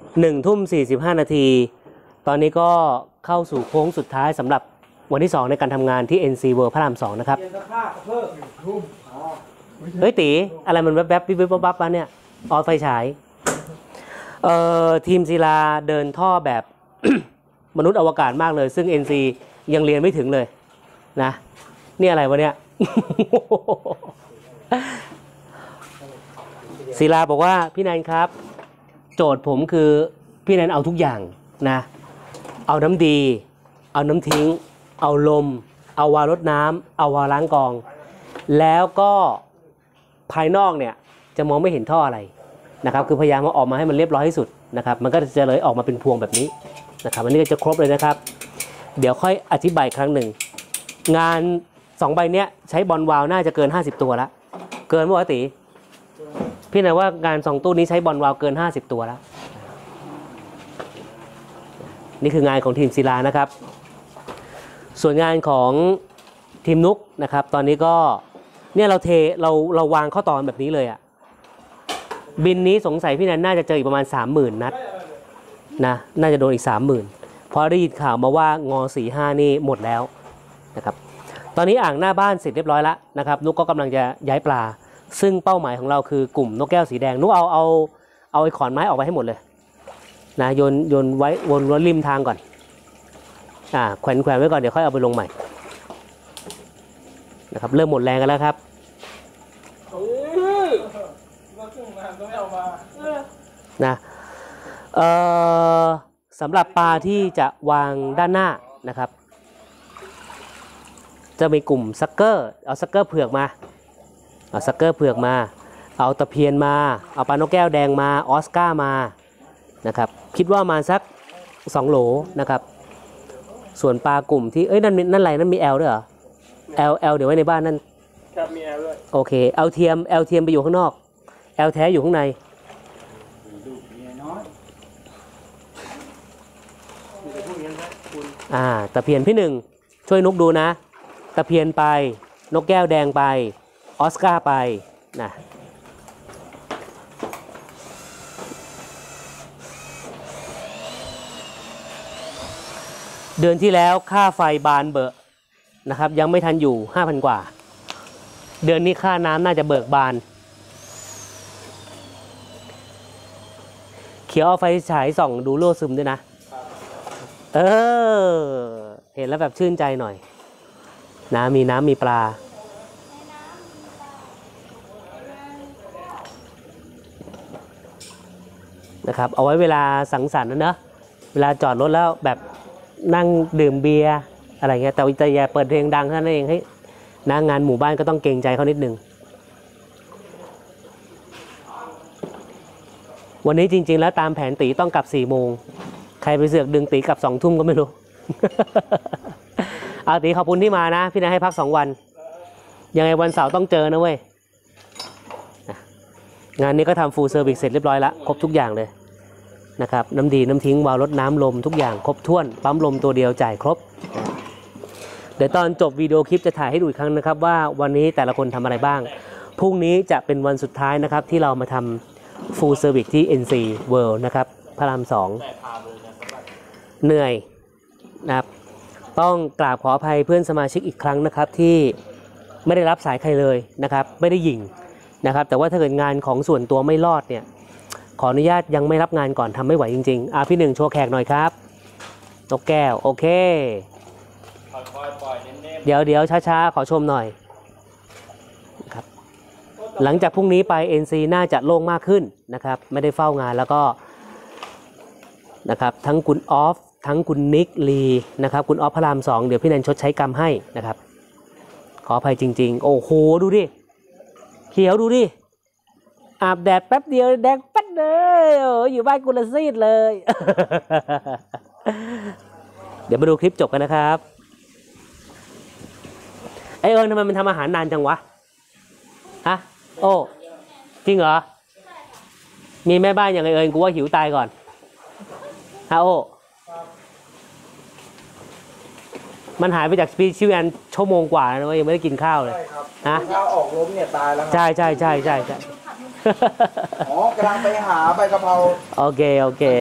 1:45 นาทีตอนนี้ก็เข้าสู่โค้งสุดท้ายสำหรับวันที่2ในการทำงานที่ NC World พระราม 2นะครับเฮ้ยตีอะไรมันแวบๆวิบๆวับๆมาเนี่ยออไฟฉายทีมศิลาเดินท่อแบบ มนุษย์อวกาศมากเลยซึ่ง NC ยังเรียนไม่ถึงเลยนะนี่อะไรวะเนี่ย ศิลาบอกว่าพี่แนนครับโจทย์ผมคือพี่แนนเอาทุกอย่างนะเอาน้ำดีเอาน้ำทิ้งเอาลมเอาวาล์วรดน้ำเอาวาล์วล้างกองแล้วก็ภายนอกเนี่ยจะมองไม่เห็นท่ออะไรนะครับคือพยายามเอาออกมาให้มันเรียบร้อยที่สุดนะครับมันก็จะเลยออกมาเป็นพวงแบบนี้นะครับอันนี้ก็จะครบเลยนะครับเดี๋ยวค่อยอธิบายครั้งหนึ่งงาน2ใบเนี้ยใช้บอลวาล์วน่าจะเกิน50ตัวแล้วเกินปกติพี่นะว่างาน2ตู้นี้ใช้บอลวาล์วเกิน50ตัวแล้วนี่คืองานของทีมศิลานะครับส่วนงานของทีมนุกนะครับตอนนี้ก็เนี่ยเราวางข้อต่อแบบนี้เลยอ่ะบินนี้สงสัยพี่แนนน่าจะเจออีกประมาณ 30,000 นัดนะน่าจะโดนอีก 30,000เพราะได้ยินข่าวมาว่างอ45นี่หมดแล้วนะครับตอนนี้อ่างหน้าบ้านเสร็จเรียบร้อยแล้วนะครับนุกก็กำลังจะย้ายปลาซึ่งเป้าหมายของเราคือกลุ่มนกแก้วสีแดงนุกเอาไอ้ขอนไม้ออกไปให้หมดเลยนะโยนไว้วนริมทางก่อนแขวนไว้ก่อนเดี๋ยวค่อยเอาไปลงใหม่นะครับเริ่มหมดแรงกันแล้วครับนะสำหรับปลาที่จะวางด้านหน้านะครับจะมีกลุ่มซักเกอร์เอาซักเกอร์เผือกมาเอาซักเกอร์เผือกมาเอาตะเพียนมาเอาปลานกแก้วแดงมาออสการ์มานะครับคิดว่ามาสัก2โหลนะครับส่วนปลากลุ่มที่นั่นอะไรนั่นมีแอลด้วยเหรอแอลเดี๋ยวไว้ในบ้านนั่นครับมีแอลด้วยโอเคแอลเทียมไปอยู่ข้างนอกแอลแท้อยู่ข้างในตะเพียนพี่หนึ่งช่วยนุกดูนะตะเพียนไปนกแก้วแดงไปออสการ์ไปนะเดือนที่แล้วค่าไฟบานเบอร์นะครับยังไม่ทันอยู่ 5,000 กว่าเดือนนี้ค่าน้ำน่าจะเบิกบานเขียวเอาไฟฉายส่องดูรั่วซึมด้วยนะเห็นแล้วแบบชื่นใจหน่อยนะมีน้ำมีปลานะครับเอาไว้เวลาสังสรรค์นะเวลาจอดรถแล้วแบบนั่งดื่มเบียร์อะไรเงี้ยแต่อย่าเปิดเพลงดังเท่านั้นเองให้นะงานหมู่บ้านก็ต้องเกรงใจเขานิดนึงวันนี้จริงๆแล้วตามแผนตีต้องกลับ4 โมงใครไปเสือกดึงตีกลับ2 ทุ่มก็ไม่รู้ เอาตีขอบคุณที่มานะพี่นายให้พัก2 วันยังไงวันเสาร์ต้องเจอนะเว้ยงานนี้ก็ทำฟูลเซอร์วิสเสร็จเรียบร้อยแล้วครบทุกอย่างเลยนะครับน้ำดีน้ำทิ้งวาล์วรดน้ำลมทุกอย่างครบถ้วนปั๊มลมตัวเดียวจ่ายครบเดี๋ยวตอนจบวิดีโอคลิปจะถ่ายให้ดูอีกครั้งนะครับว่าวันนี้แต่ละคนทำอะไรบ้างพรุ่งนี้จะเป็นวันสุดท้ายนะครับที่เรามาทำฟูลเซอร์วิสที่ NC World นะครับพระราม 2เหนื่อยนะครับต้องกราบขออภัยเพื่อนสมาชิกอีกครั้งนะครับที่ไม่ได้รับสายใครเลยนะครับไม่ได้ยิงนะครับแต่ว่าถ้าเกิดงานของส่วนตัวไม่รอดเนี่ยขออนุญาตยังไม่รับงานก่อนทำไม่ไหวจริงๆพี่หนึ่งโชว์แขกหน่อยครับนกแก้วโอเคเดี๋ยวช้าๆขอชมหน่อยครับหลังจากพรุ่งนี้ไป NC น่าจะโล่งมากขึ้นนะครับไม่ได้เฝ้างานแล้วก็นะครับทั้งคุณออฟทั้งคุณนิกลีนะครับคุณออฟพระราม 2เดี๋ยวพี่แนนชดใช้กรรมให้นะครับขออภัยจริงๆโอ้โหดูดิเขียวดูดิอาบแดดแป๊บเดียวแดงปั๊ดเลยอยู่บ้านกุลซีดเลย เดี๋ยวมาดูคลิปจบกันนะครับทำไมมันทำอาหารนานจังวะฮะโอ้จริงเหรอมีแม่บ้านอย่างไกูว่าหิวตายก่อนฮะโอ้มันหายไปจากสปีชีแอนชั่วโมงกว่าแล้วยังไม่ได้กินข้าวเลยฮะข้าวออกล้มเนี่ยตายแล้วใช่อ๋อกำลังไปหาใบกะเพราโอเค